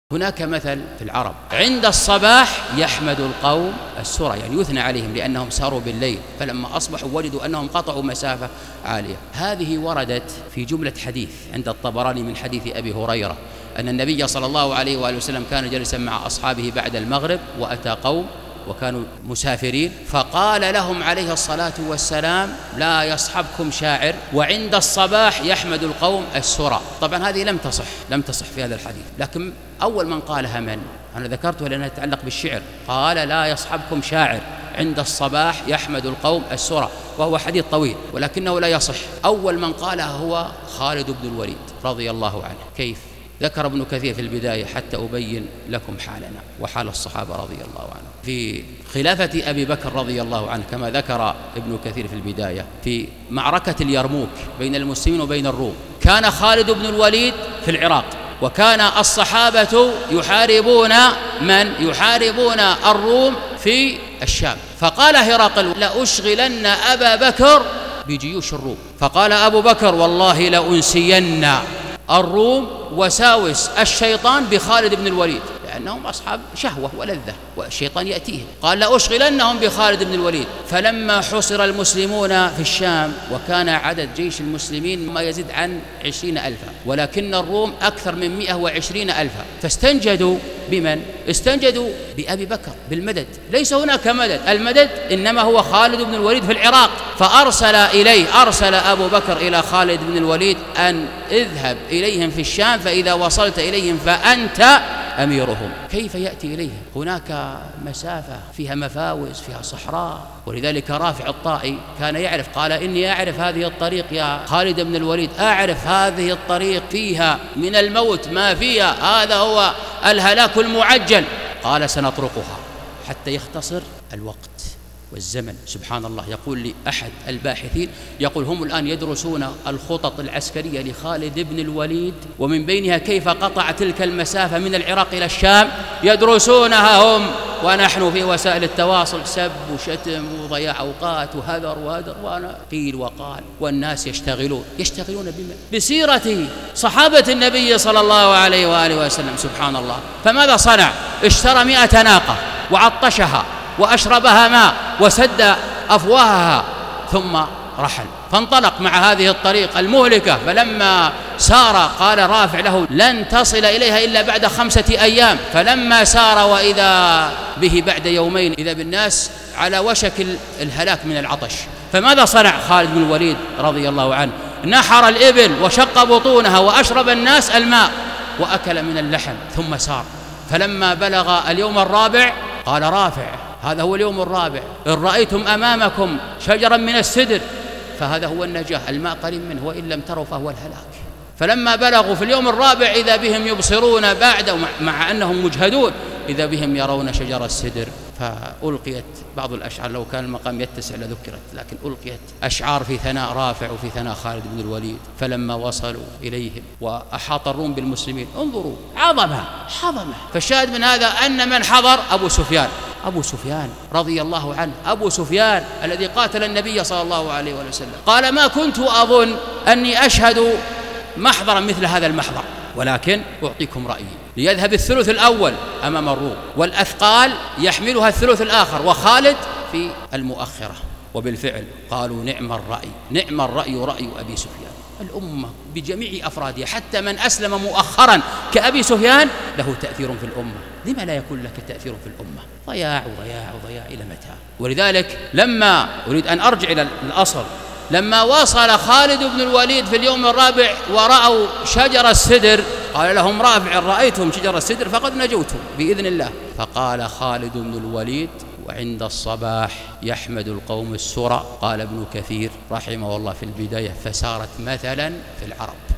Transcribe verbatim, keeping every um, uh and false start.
هناك مثل في العرب: عند الصباح يحمد القوم السرى، يعني يثنى عليهم لأنهم ساروا بالليل، فلما أصبحوا وجدوا أنهم قطعوا مسافة عالية. هذه وردت في جملة حديث عند الطبراني من حديث أبي هريرة أن النبي صلى الله عليه وآله وسلم كان جالسا مع أصحابه بعد المغرب، وأتى قوم وكانوا مسافرين، فقال لهم عليه الصلاة والسلام: لا يصحبكم شاعر، وعند الصباح يحمد القوم السرى. طبعا هذه لم تصح لم تصح في هذا الحديث، لكن أول من قالها من؟ أنا ذكرتها لأنها تتعلق بالشعر. قال: لا يصحبكم شاعر، عند الصباح يحمد القوم السرى، وهو حديث طويل ولكنه لا يصح. أول من قالها هو خالد بن الوليد رضي الله عنه. كيف؟ ذكر ابن كثير في البداية حتى أبين لكم حالنا وحال الصحابة رضي الله عنهم في خلافة أبي بكر رضي الله عنه، كما ذكر ابن كثير في البداية في معركة اليرموك بين المسلمين وبين الروم. كان خالد بن الوليد في العراق، وكان الصحابة يحاربون من؟ يحاربون الروم في الشام. فقال هرقل: لأشغلن أبا بكر بجيوش الروم. فقال أبو بكر: والله لأنسين الروم وساوس الشيطان بخالد بن الوليد، لأنهم أصحاب شهوة ولذة والشيطان يأتيهم. قال: لأشغلنهم بخالد بن الوليد. فلما حصر المسلمون في الشام، وكان عدد جيش المسلمين ما يزيد عن عشرين ألفا، ولكن الروم أكثر من مئة وعشرين ألفا، فاستنجدوا بمن؟ استنجدوا بأبي بكر بالمدد. ليس هناك مدد، المدد إنما هو خالد بن الوليد في العراق. فأرسل إليه أرسل أبو بكر إلى خالد بن الوليد أن اذهب إليهم في الشام، فإذا وصلت إليهم فأنت أميرهم. كيف يأتي إليهم؟ هناك مسافة فيها مفاوز، فيها صحراء. ولذلك رافع الطائي كان يعرف، قال: إني أعرف هذه الطريق يا خالد بن الوليد، أعرف هذه الطريق فيها من الموت ما فيها، هذا هو الهلاك المعجل. قال: سنطرقها حتى يختصر الوقت والزمن. سبحان الله، يقول لي أحد الباحثين، يقول: هم الآن يدرسون الخطط العسكرية لخالد بن الوليد، ومن بينها كيف قطع تلك المسافة من العراق إلى الشام، يدرسونها هم، ونحن في وسائل التواصل سب وشتم وضياع أوقات وهذر وهدر وأنا قيل وقال، والناس يشتغلون يشتغلون بما بسيرة صحابة النبي صلى الله عليه وآله وسلم. سبحان الله. فماذا صنع؟ اشترى مئة ناقة وعطشها وأشربها ماء وسد أفواهها، ثم رحل، فانطلق مع هذه الطريق المهلكة. فلما سار قال رافع له: لن تصل إليها إلا بعد خمسة أيام. فلما سار وإذا به بعد يومين إذا بالناس على وشك الهلاك من العطش. فماذا صنع خالد بن الوليد رضي الله عنه؟ نحر الإبل وشق بطونها وأشرب الناس الماء وأكل من اللحم، ثم سار. فلما بلغ اليوم الرابع قال رافع: هذا هو اليوم الرابع، إن رأيتم أمامكم شجرا من السدر فهذا هو النجاة، الماء قريب منه، وإن لم تروا فهو الهلاك. فلما بلغوا في اليوم الرابع إذا بهم يبصرون بعد، مع أنهم مجهدون، إذا بهم يرون شجر السدر. فألقيت بعض الأشعار، لو كان المقام يتسع لذكرت، لكن ألقيت أشعار في ثناء رافع وفي ثناء خالد بن الوليد. فلما وصلوا إليهم وأحاط الروم بالمسلمين، انظروا عظمة عظمة. فالشاهد من هذا أن من حضر أبو سفيان أبو سفيان رضي الله عنه، أبو سفيان الذي قاتل النبي صلى الله عليه وسلم. قال: ما كنت أظن أني أشهد محضرا مثل هذا المحضر، ولكن أعطيكم رأيي. ليذهب الثلث الأول أمام الروم، والأثقال يحملها الثلث الآخر، وخالد في المؤخرة. وبالفعل قالوا: نعم الرأي نعم الرأي رأي أبي سفيان. الأمة بجميع أفرادها، حتى من أسلم مؤخرا كأبي سفيان له تأثير في الأمة. لما لا يكون لك تأثير في الأمة؟ ضياع وضياع وضياع إلى متى؟ ولذلك لما أريد أن أرجع إلى الأصل، لما وصل خالد بن الوليد في اليوم الرابع ورأوا شجر السدر، قال لهم رافع: رأيتم شجر السدر فقد نجوتم بإذن الله. فقال خالد بن الوليد: وعند الصباح يحمد القوم السرى. قال ابن كثير رحمه الله في البداية: فسارت مثلا في العرب.